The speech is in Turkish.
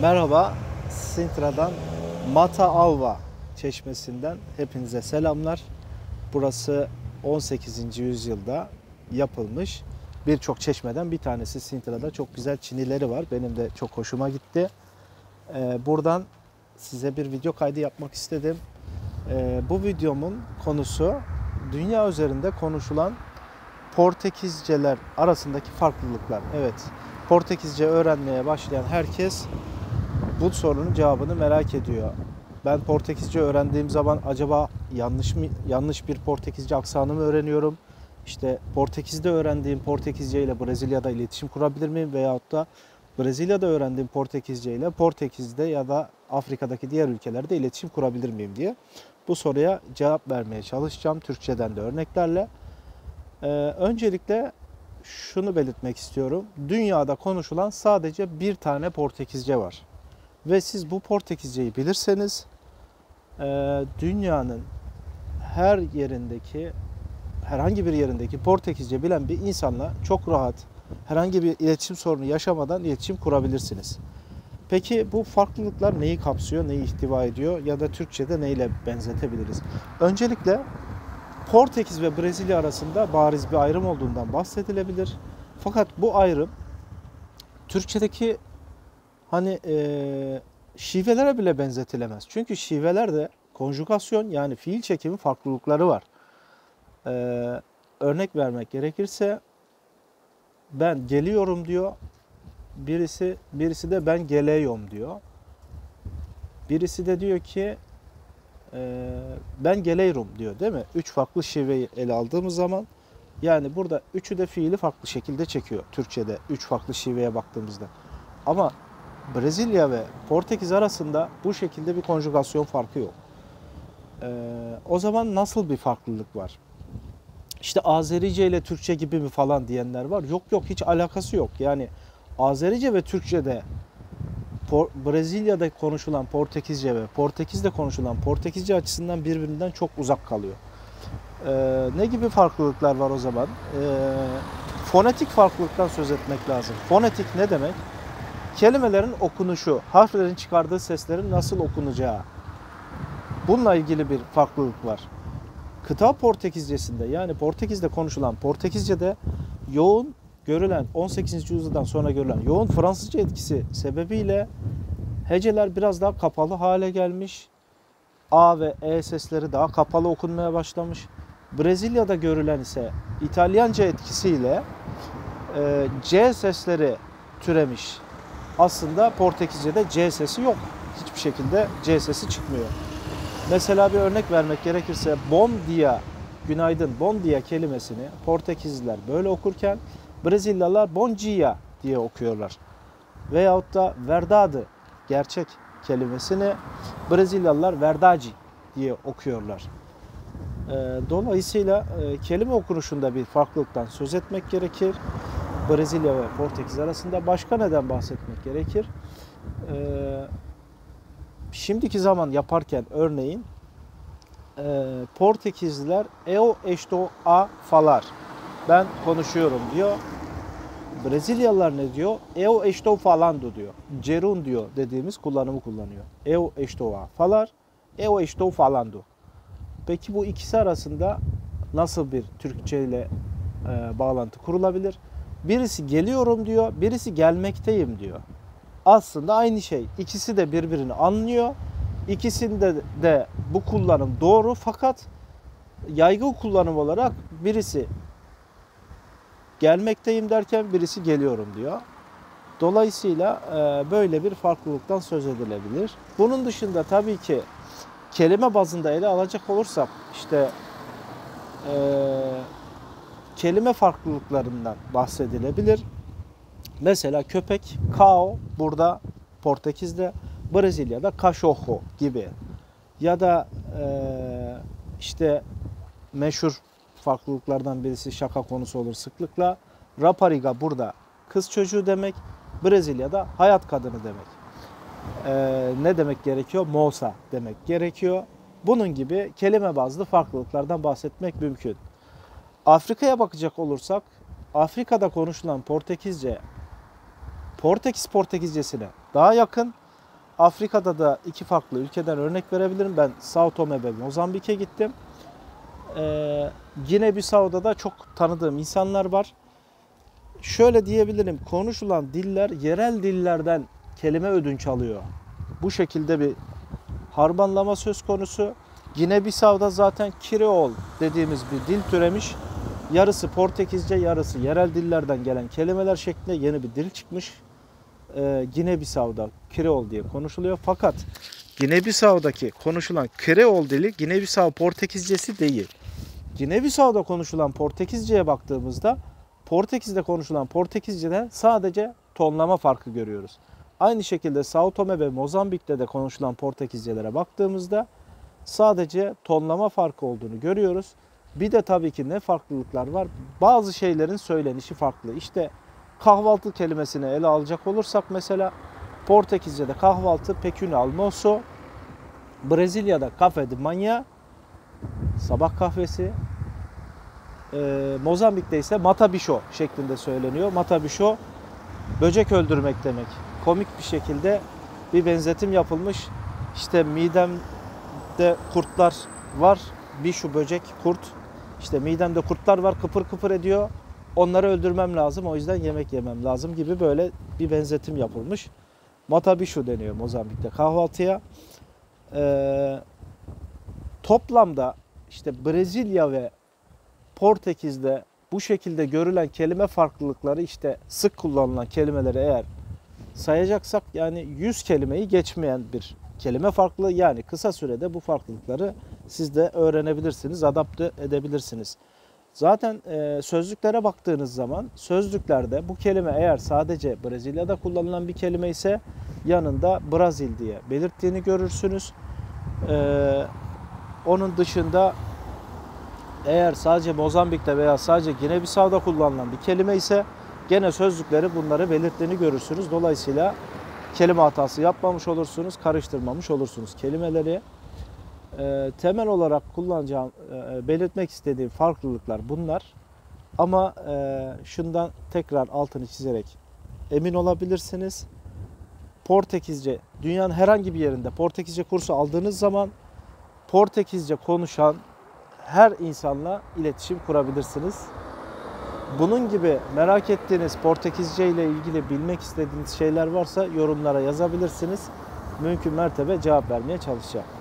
Merhaba, Sintra'dan Mata Alva çeşmesinden hepinize selamlar. Burası 18. yüzyılda yapılmış birçok çeşmeden bir tanesi. Sintra'da çok güzel çinileri var. Benim de çok hoşuma gitti. Buradan size bir video kaydı yapmak istedim. Bu videomun konusu dünya üzerinde konuşulan Portekizceler arasındaki farklılıklar. Evet, Portekizce öğrenmeye başlayan herkes bu sorunun cevabını merak ediyor. Ben Portekizce öğrendiğim zaman acaba yanlış bir Portekizce aksanı mı öğreniyorum? İşte Portekiz'de öğrendiğim Portekizce ile Brezilya'da iletişim kurabilir miyim? Veyahut da Brezilya'da öğrendiğim Portekizce ile Portekiz'de ya da Afrika'daki diğer ülkelerde iletişim kurabilir miyim diye. Bu soruya cevap vermeye çalışacağım Türkçeden de örneklerle. Öncelikle şunu belirtmek istiyorum. Dünyada konuşulan sadece bir tane Portekizce var. Ve siz bu Portekizceyi bilirseniz dünyanın her yerindeki, herhangi bir yerindeki Portekizce bilen bir insanla çok rahat, herhangi bir iletişim sorunu yaşamadan iletişim kurabilirsiniz. Peki bu farklılıklar neyi kapsıyor, neyi ihtiva ediyor ya da Türkçe'de neyle benzetebiliriz? Öncelikle Portekiz ve Brezilya arasında bariz bir ayrım olduğundan bahsedilebilir. Fakat bu ayrım Türkçedeki şivelere bile benzetilemez. Çünkü şivelerde konjugasyon yani fiil çekimi farklılıkları var. Örnek vermek gerekirse ben geliyorum diyor. Birisi de ben geliyorum diyor. Birisi de diyor ki ben geliyorum diyor, değil mi? Üç farklı şiveyi ele aldığımız zaman yani burada üçü de fiili farklı şekilde çekiyor. Türkçe'de üç farklı şiveye baktığımızda. Ama Brezilya ve Portekiz arasında bu şekilde bir konjugasyon farkı yok. O zaman nasıl bir farklılık var? İşte Azerice ile Türkçe gibi mi falan diyenler var. Yok hiç alakası yok. Yani Azerice ve Türkçe'de Brezilya'da konuşulan Portekizce ve Portekiz'de konuşulan Portekizce açısından birbirinden çok uzak kalıyor. Ne gibi farklılıklar var o zaman? Fonetik farklılıktan söz etmek lazım. Fonetik ne demek? Kelimelerin okunuşu, harflerin çıkardığı seslerin nasıl okunacağı. Bununla ilgili bir farklılık var. Kıta Portekizcesinde yani Portekiz'de konuşulan Portekizce'de yoğun görülen 18. yüzyıldan sonra görülen yoğun Fransızca etkisi sebebiyle heceler biraz daha kapalı hale gelmiş. A ve E sesleri daha kapalı okunmaya başlamış. Brezilya'da görülen ise İtalyanca etkisiyle C sesleri türemiş. Aslında Portekizce'de C sesi yok. Hiçbir şekilde C sesi çıkmıyor. Mesela bir örnek vermek gerekirse bom dia, günaydın, bom dia kelimesini Portekizliler böyle okurken Brezilyalılar bom dia diye okuyorlar. Veyahut da verdade, gerçek kelimesini Brezilyalılar verdade diye okuyorlar. Dolayısıyla kelime okunuşunda bir farklılıktan söz etmek gerekir. Brezilya ve Portekiz arasında başka neden bahsetmek gerekir? Şimdiki zaman yaparken örneğin Portekizliler eu estou a falar. Ben konuşuyorum diyor. Brezilyalılar ne diyor? Eu estou falando diyor. Gerund diyor dediğimiz kullanımı kullanıyor. Eu estou a falar, eu estou falando. Peki bu ikisi arasında nasıl bir Türkçe ile bağlantı kurulabilir? Birisi geliyorum diyor, birisi gelmekteyim diyor. Aslında aynı şey. İkisi de birbirini anlıyor. İkisinde de bu kullanım doğru fakat yaygın kullanım olarak birisi gelmekteyim derken birisi geliyorum diyor. Dolayısıyla böyle bir farklılıktan söz edilebilir. Bunun dışında tabii ki kelime bazında ele alacak olursak işte kelime farklılıklarından bahsedilebilir. Mesela köpek, cão burada Portekiz'de, Brezilya'da cachorro gibi. Ya da işte meşhur farklılıklardan birisi şaka konusu olur sıklıkla. Rapariga burada kız çocuğu demek, Brezilya'da hayat kadını demek. Ne demek gerekiyor? Moça demek gerekiyor. Bunun gibi kelime bazlı farklılıklardan bahsetmek mümkün. Afrika'ya bakacak olursak, Afrika'da konuşulan Portekizce Portekiz Portekizcesine daha yakın. Afrika'da da iki farklı ülkeden örnek verebilirim. Ben Sao Tome ve Mozambik'e gittim. Gine-Bissau'da da çok tanıdığım insanlar var. Şöyle diyebilirim, konuşulan diller yerel dillerden kelime ödünç alıyor. Bu şekilde bir harmanlama söz konusu. Gine-Bissau'da zaten Kreol dediğimiz bir dil türemiş. Yarısı Portekizce, yarısı yerel dillerden gelen kelimeler şeklinde yeni bir dil çıkmış. Gine-Bissau'da Kreol diye konuşuluyor. Fakat Gine-Bissau'daki konuşulan Kreol dili Gine-Bissau Portekizcesi değil. Gine-Bissau'da konuşulan Portekizce'ye baktığımızda Portekiz'de konuşulan Portekizce'den sadece tonlama farkı görüyoruz. Aynı şekilde Sao Tome ve Mozambik'te de konuşulan Portekizcelere baktığımızda sadece tonlama farkı olduğunu görüyoruz. Bir de tabii ki ne farklılıklar var? Bazı şeylerin söylenişi farklı. İşte kahvaltı kelimesini ele alacak olursak mesela Portekizce'de kahvaltı pequeno almoço, Brezilya'da café de manhã, sabah kahvesi, Mozambik'te ise mata bicho şeklinde söyleniyor. Mata bicho böcek öldürmek demek. Komik bir şekilde bir benzetim yapılmış. İşte midemde kurtlar var. Bicho böcek, kurt. İşte midemde kurtlar var, kıpır kıpır ediyor. Onları öldürmem lazım. O yüzden yemek yemem lazım gibi böyle bir benzetim yapılmış. Mata bicho deniyor Mozambik'te kahvaltıya. Toplamda işte Brezilya ve Portekiz'de bu şekilde görülen kelime farklılıkları, işte sık kullanılan kelimeleri eğer sayacaksak yani 100 kelimeyi geçmeyen bir kelime farklılığı. Yani kısa sürede bu farklılıkları siz de öğrenebilirsiniz, adapte edebilirsiniz. Zaten sözlüklere baktığınız zaman sözlüklerde bu kelime eğer sadece Brezilya'da kullanılan bir kelime ise yanında Brazil diye belirttiğini görürsünüz. Onun dışında eğer sadece Mozambik'te veya sadece Gine-Bissau'da kullanılan bir kelime ise gene sözlükleri bunları belirttiğini görürsünüz. Dolayısıyla kelime hatası yapmamış olursunuz, karıştırmamış olursunuz kelimeleri. Temel olarak kullanacağım, belirtmek istediğim farklılıklar bunlar. Ama şundan tekrar altını çizerek emin olabilirsiniz. Portekizce, dünyanın herhangi bir yerinde Portekizce kursu aldığınız zaman Portekizce konuşan her insanla iletişim kurabilirsiniz. Bunun gibi merak ettiğiniz Portekizce ile ilgili bilmek istediğiniz şeyler varsa yorumlara yazabilirsiniz. Mümkün mertebe cevap vermeye çalışacağım.